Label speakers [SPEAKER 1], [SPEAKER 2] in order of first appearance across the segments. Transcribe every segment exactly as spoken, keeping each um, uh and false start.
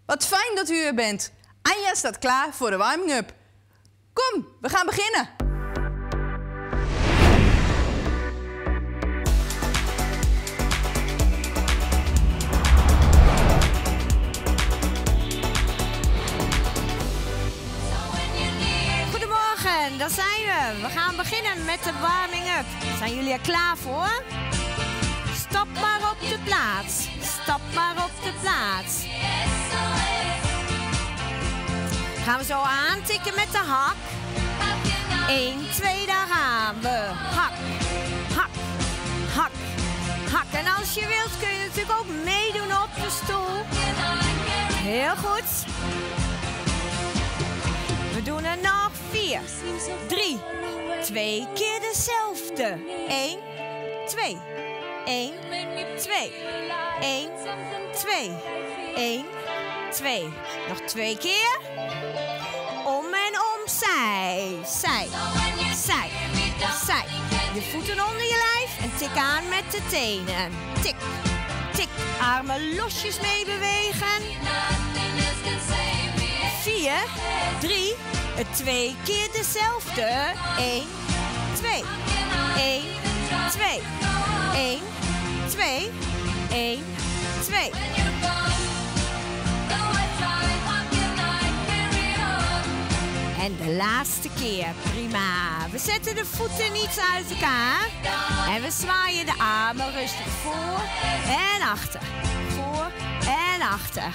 [SPEAKER 1] Wat fijn dat u er bent. Anja staat klaar voor de warming-up. Kom, we gaan beginnen.
[SPEAKER 2] Goedemorgen, daar zijn we. We gaan beginnen met de warming-up. Zijn jullie er klaar voor? Stap maar op de plaats. Stap maar op de plaats. Gaan we zo aantikken met de hak. één, twee, daar gaan we. Hak, hak, hak, hak. En als je wilt kun je natuurlijk ook meedoen op de stoel. Heel goed. We doen er nog vier, drie, twee keer dezelfde. één, twee, één, twee, één, twee, één, twee. Nog twee keer. Om en om, zij, zij, zij, zij. Je voeten onder je lijf en tik aan met de tenen. Tik, tik, armen losjes mee bewegen. Vier, drie, twee keer dezelfde. één, twee, één, twee, één, twee, één, twee. En de laatste keer, prima. We zetten de voeten iets uit elkaar. En we zwaaien de armen rustig voor en achter. Voor en achter.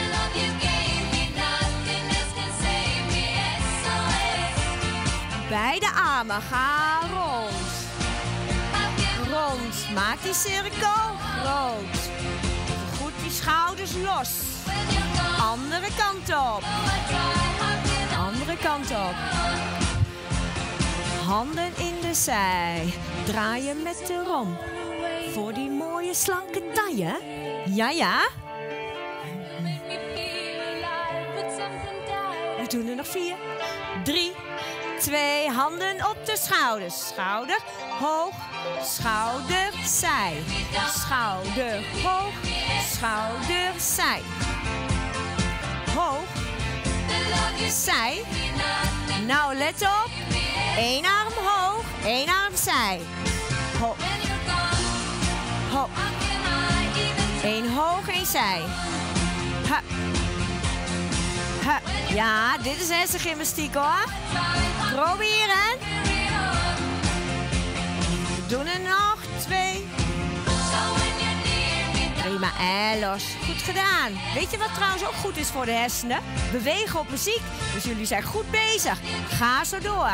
[SPEAKER 2] Beide armen gaan rond. Rond. Maak die cirkel groot. Goed die schouders los. Andere kant op. Andere kant op. Handen in de zij. Draaien met de romp. Voor die mooie slanke taille. Ja, ja. We doen er nog vier. Drie. Twee. Handen op de schouders. Schouder hoog. Schouder zij. Schouder hoog. Schouder zij. Hoog. Zij. Nou, let op. Eén arm hoog, één arm zij. Hoog. Hoog. Eén hoog, één zij. Hup. Hup. Ja, dit is hersengymnastiek hoor. Proberen. We doen er nog twee. Prima, en los. Goed gedaan. Weet je wat trouwens ook goed is voor de hersenen? Bewegen op muziek. Dus jullie zijn goed bezig. Ga zo door.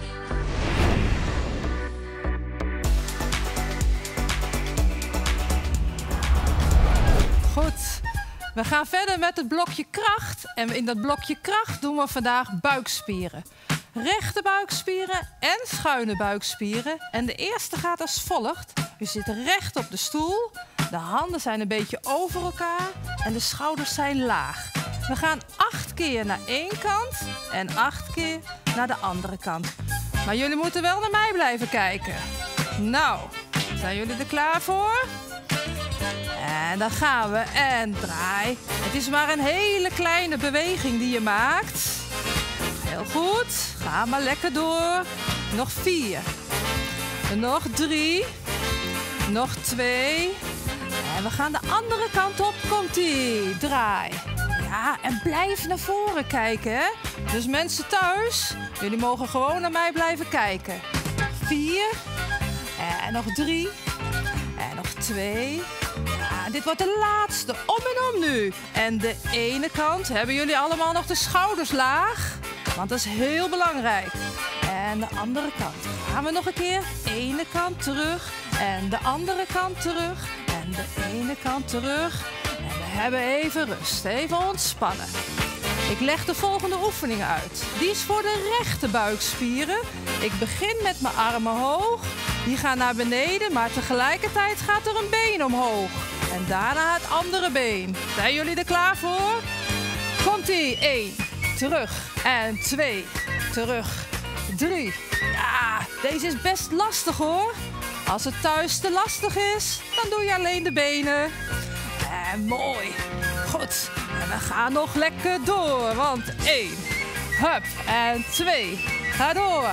[SPEAKER 3] Goed. We gaan verder met het blokje kracht. En in dat blokje kracht doen we vandaag buikspieren. Rechte buikspieren en schuine buikspieren. En de eerste gaat als volgt. U zit recht op de stoel. De handen zijn een beetje over elkaar en de schouders zijn laag. We gaan acht keer naar één kant en acht keer naar de andere kant. Maar jullie moeten wel naar mij blijven kijken. Nou, zijn jullie er klaar voor? En dan gaan we en draai. Het is maar een hele kleine beweging die je maakt. Heel goed. Ga maar lekker door. Nog vier. Nog drie. Nog twee. En we gaan de andere kant op. Komt-ie. Draai. Ja, en blijf naar voren kijken. Hè? Dus mensen thuis, jullie mogen gewoon naar mij blijven kijken. Vier. En nog drie. En nog twee. Ja, dit wordt de laatste. Om en om nu. En de ene kant hebben jullie allemaal nog de schouders laag. Want dat is heel belangrijk. En de andere kant. Gaan we nog een keer. Ene kant terug. En de andere kant terug. En de ene kant terug. En we hebben even rust. Even ontspannen. Ik leg de volgende oefening uit. Die is voor de rechte buikspieren. Ik begin met mijn armen hoog. Die gaan naar beneden, maar tegelijkertijd gaat er een been omhoog. En daarna het andere been. Zijn jullie er klaar voor? Komt-ie. één. Terug. En twee. Terug. drie. Ja, deze is best lastig hoor. Als het thuis te lastig is, dan doe je alleen de benen. En mooi. Goed. En we gaan nog lekker door, want één, hup, en twee, ga door.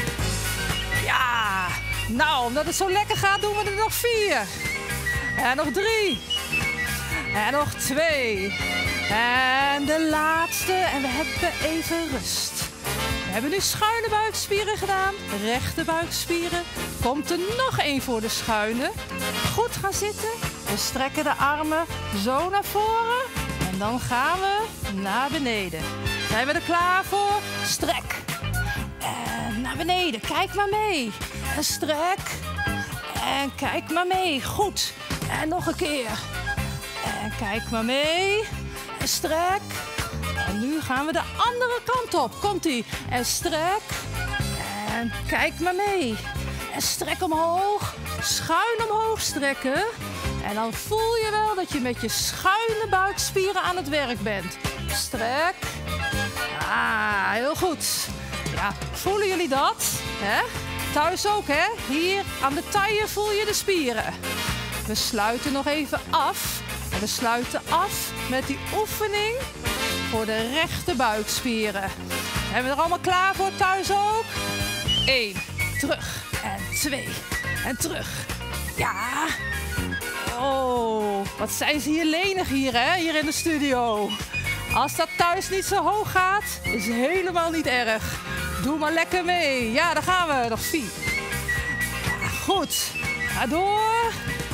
[SPEAKER 3] Ja, nou, omdat het zo lekker gaat, doen we er nog vier. En nog drie. En nog twee. En de laatste. En we hebben even rust. We hebben nu schuine buikspieren gedaan. Rechte buikspieren. Komt er nog één voor de schuine. Goed gaan zitten. We strekken de armen zo naar voren. En dan gaan we naar beneden. Zijn we er klaar voor? Strek. En naar beneden. Kijk maar mee. En strek. En kijk maar mee. Goed. En nog een keer. En kijk maar mee. En strek. En nu gaan we de andere kant op. Komt-ie. En strek. En kijk maar mee. En strek omhoog. Schuin omhoog strekken. En dan voel je wel dat je met je schuine buikspieren aan het werk bent. Strek. Ah, heel goed. Ja, voelen jullie dat? Hè? Thuis ook, hè? Hier aan de taille voel je de spieren. We sluiten nog even af. En we sluiten af met die oefening voor de rechte buikspieren. Zijn we er allemaal klaar voor thuis ook? Eén, terug. En twee. En terug. Ja. Oh, wat zijn ze hier lenig hier, hè? Hier in de studio. Als dat thuis niet zo hoog gaat, is helemaal niet erg. Doe maar lekker mee. Ja, daar gaan we. Nog vier. Ja, goed. Ga door.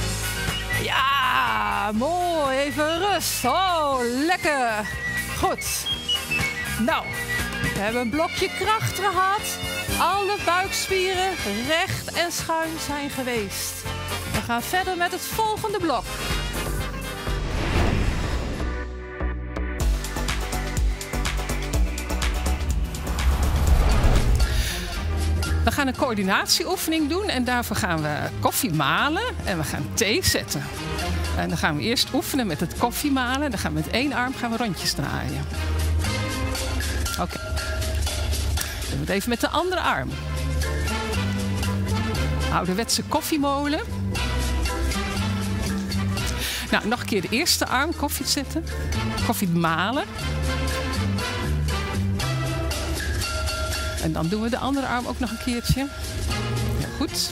[SPEAKER 3] Ja, mooi. Even rust. Oh, lekker. Goed. Nou, we hebben een blokje kracht gehad. Alle buikspieren recht en schuin zijn geweest. We gaan verder met het volgende blok. We gaan een coördinatieoefening doen en daarvoor gaan we koffie malen en we gaan thee zetten. En dan gaan we eerst oefenen met het koffie malen. Dan gaan we met één arm gaan we rondjes draaien. Oké. Okay. Dan doen we het even met de andere arm. Ouderwetse koffiemolen. Nou, nog een keer de eerste arm koffie zetten. Koffie malen. En dan doen we de andere arm ook nog een keertje. Heel goed.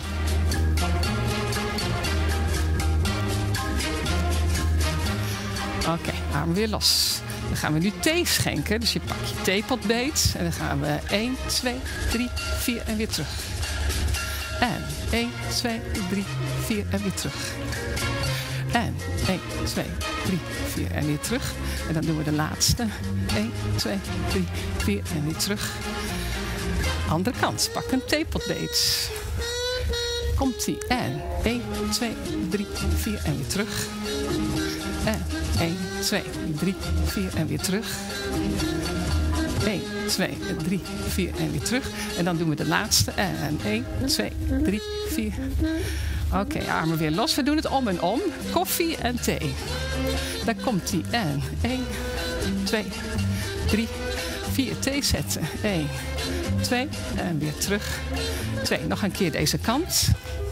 [SPEAKER 3] Oké, okay, arm weer los. Dan gaan we nu thee schenken. Dus je pakt je theepot beet. En dan gaan we één, twee, drie, vier en weer terug. En één, twee, drie, vier en weer terug. En één, twee, drie, vier en weer terug. En dan doen we de laatste. één, twee, drie, vier en weer terug. Andere kant. Pak een theepotbeet. Komt-ie. En één, twee, drie, vier en weer terug. En één, twee, drie, vier en weer terug. één, twee, drie, vier en weer terug. En dan doen we de laatste. En één, twee, drie, vier. Oké, okay, armen weer los. We doen het om en om. Koffie en thee. Daar komt-ie. En één, twee, drie, vier. Thee zetten. één, twee en weer terug. twee. Nog een keer deze kant.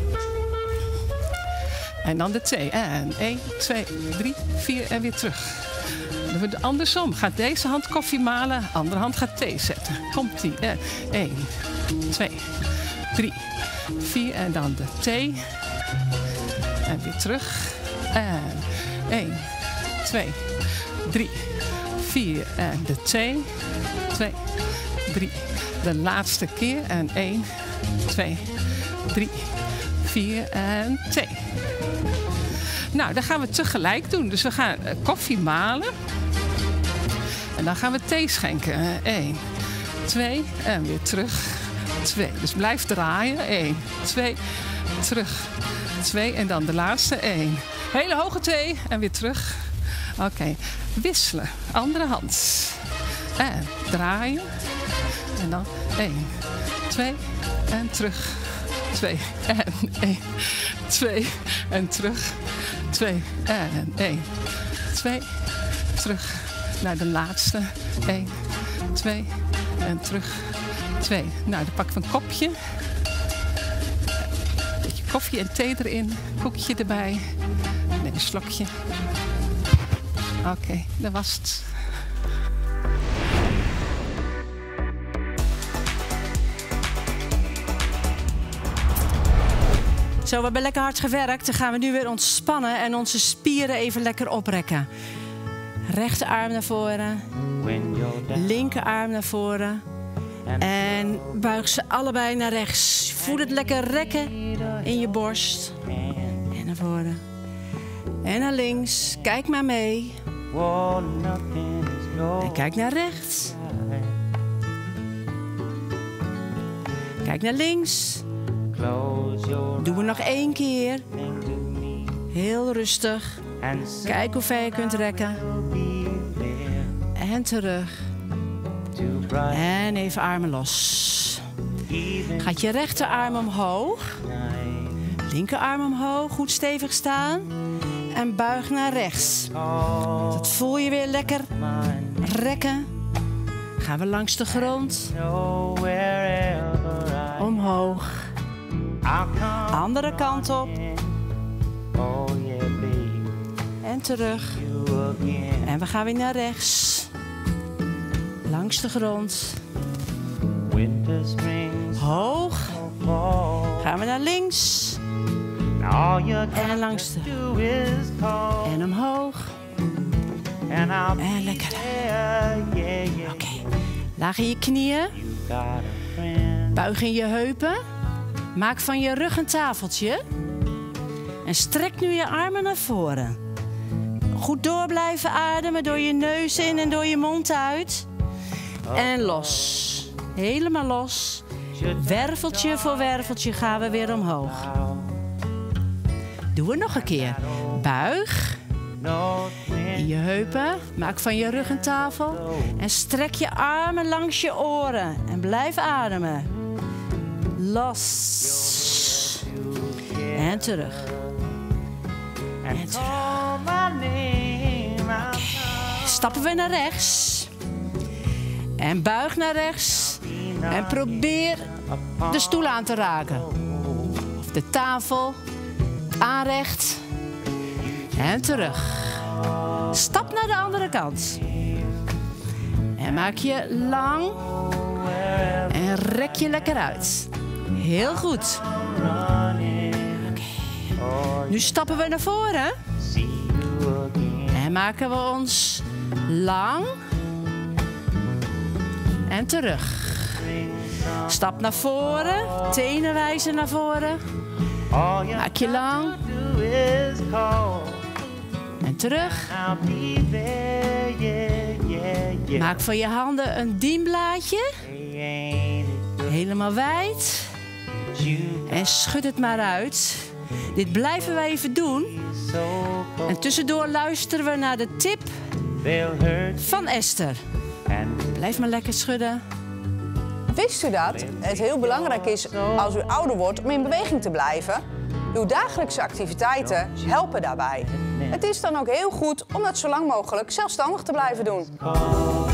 [SPEAKER 3] En dan de thee. En één, twee, drie, vier en weer terug. Dan doen we het andersom. Gaat deze hand koffie malen, andere hand gaat thee zetten. Komt-ie. En één, twee, drie, vier en dan de thee. En weer terug. En één, twee, drie, vier en de thee. twee, drie. De laatste keer. En één, twee, drie, vier en thee. Nou, dat gaan we tegelijk doen. Dus we gaan koffie malen. En dan gaan we thee schenken. één, twee en weer terug. twee. Dus blijf draaien. één, twee, terug. twee en dan de laatste. één. Hele hoge thee en weer terug. Oké. Okay. Wisselen. Andere hand. En draaien. En dan één, twee en terug. twee en één, twee en terug. twee en één, twee, terug naar de laatste. één, twee en terug. twee. Nou, dan pakken we een kopje. Een beetje koffie en thee erin. Koekje erbij. Neem een slokje. Oké, okay, dat was het.
[SPEAKER 4] Zo, we hebben lekker hard gewerkt. Dan gaan we nu weer ontspannen en onze spieren even lekker oprekken. Rechterarm naar voren. Linkerarm naar voren. En buig ze allebei naar rechts. Voel het lekker rekken in je borst. En naar voren. En naar links. Kijk maar mee. En kijk naar rechts. Kijk naar links. Doen we nog één keer. Heel rustig. Kijk hoe ver je kunt rekken. En terug. En even armen los. Gaat je rechterarm omhoog. Linkerarm omhoog. Goed stevig staan. En buig naar rechts. Dat voel je weer lekker. Rekken. Gaan we langs de grond. Omhoog. Andere kant op. En terug. En we gaan weer naar rechts. Langs de grond. Hoog. Gaan we naar links. En langs de... En omhoog. En lekker. Oké. Okay. Laag in je knieën. Buig in je heupen. Maak van je rug een tafeltje. En strek nu je armen naar voren. Goed door blijven ademen door je neus in en door je mond uit. En los. Helemaal los. Werveltje voor werveltje gaan we weer omhoog. Doen we nog een keer. Buig. In je heupen. Maak van je rug een tafel. En strek je armen langs je oren. En blijf ademen. Los. En terug. En terug. Okay. Stappen we naar rechts. En buig naar rechts. En probeer de stoel aan te raken. Of de tafel. Aanrecht. En terug. Stap naar de andere kant. En maak je lang. En rek je lekker uit. Heel goed. Okay. Nu stappen we naar voren. En maken we ons lang. En terug. Stap naar voren. Tenen wijzen naar voren. Maak je lang. En terug. Maak van je handen een dienblaadje. Helemaal wijd. En schud het maar uit. Dit blijven we even doen. En tussendoor luisteren we naar de tip van Esther. Blijf maar lekker schudden.
[SPEAKER 1] Wist u dat het heel belangrijk is als u ouder wordt om in beweging te blijven? Uw dagelijkse activiteiten helpen daarbij. Het is dan ook heel goed om dat zo lang mogelijk zelfstandig te blijven doen.